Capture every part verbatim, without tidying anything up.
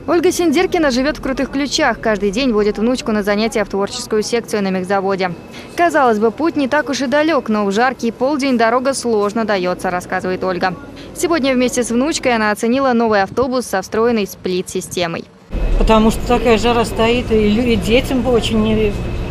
Ольга Синдеркина живет в Крутых Ключах. Каждый день водит внучку на занятия в творческую секцию на мехзаводе. Казалось бы, путь не так уж и далек, но в жаркий полдень дорога сложно дается, рассказывает Ольга. Сегодня вместе с внучкой она оценила новый автобус со встроенной сплит-системой. Потому что такая жара стоит, и детям очень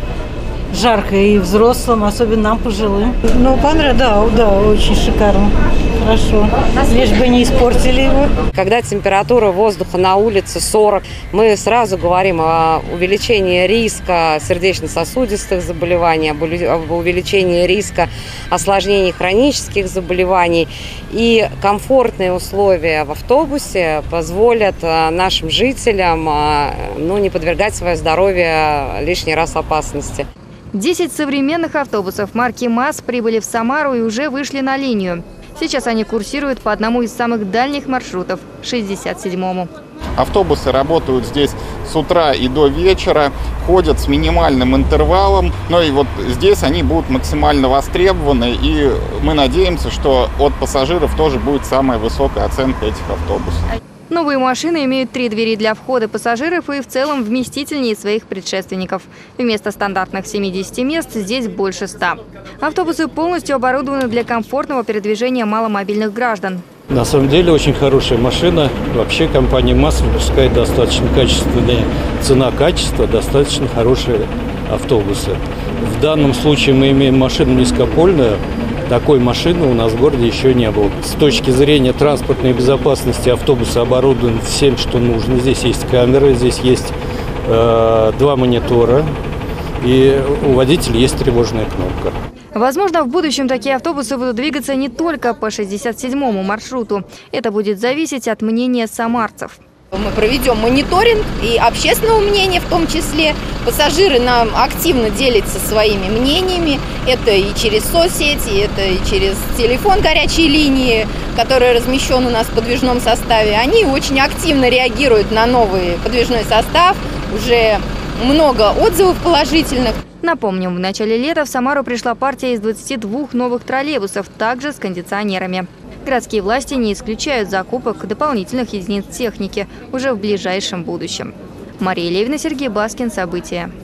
жарко, и взрослым, особенно нам, пожилым. Ну, понравилось, да, да, очень шикарно. Хорошо. Лишь бы не испортили его. Когда температура воздуха на улице сорок, мы сразу говорим о увеличении риска сердечно-сосудистых заболеваний, об увеличении риска осложнений хронических заболеваний. И комфортные условия в автобусе позволят нашим жителям ну, не подвергать свое здоровье лишний раз опасности. Десять современных автобусов марки МАЗ прибыли в Самару и уже вышли на линию. Сейчас они курсируют по одному из самых дальних маршрутов – шестьдесят седьмому. Автобусы работают здесь с утра и до вечера, ходят с минимальным интервалом. Но и вот здесь они будут максимально востребованы. И мы надеемся, что от пассажиров тоже будет самая высокая оценка этих автобусов. Новые машины имеют три двери для входа пассажиров и в целом вместительнее своих предшественников. Вместо стандартных семидесяти мест здесь больше ста. Автобусы полностью оборудованы для комфортного передвижения маломобильных граждан. На самом деле очень хорошая машина. Вообще компания МАЗ выпускает достаточно качественные, цена-качество, достаточно хорошие автобусы. В данном случае мы имеем машину низкопольную. Такой машины у нас в городе еще не было. С точки зрения транспортной безопасности автобус оборудован всем, что нужно. Здесь есть камеры, здесь есть э, два монитора, и у водителя есть тревожная кнопка. Возможно, в будущем такие автобусы будут двигаться не только по шестьдесят седьмому маршруту. Это будет зависеть от мнения самарцев. Мы проведем мониторинг и общественного мнения в том числе. Пассажиры нам активно делятся своими мнениями. Это и через соцсети, это и через телефон горячей линии, который размещен у нас в подвижном составе. Они очень активно реагируют на новый подвижной состав. Уже много отзывов положительных. Напомним, в начале лета в Самару пришла партия из двадцати двух новых троллейбусов, также с кондиционерами. Городские власти не исключают закупок дополнительных единиц техники уже в ближайшем будущем. Мария Левина, Сергей Баскин. События.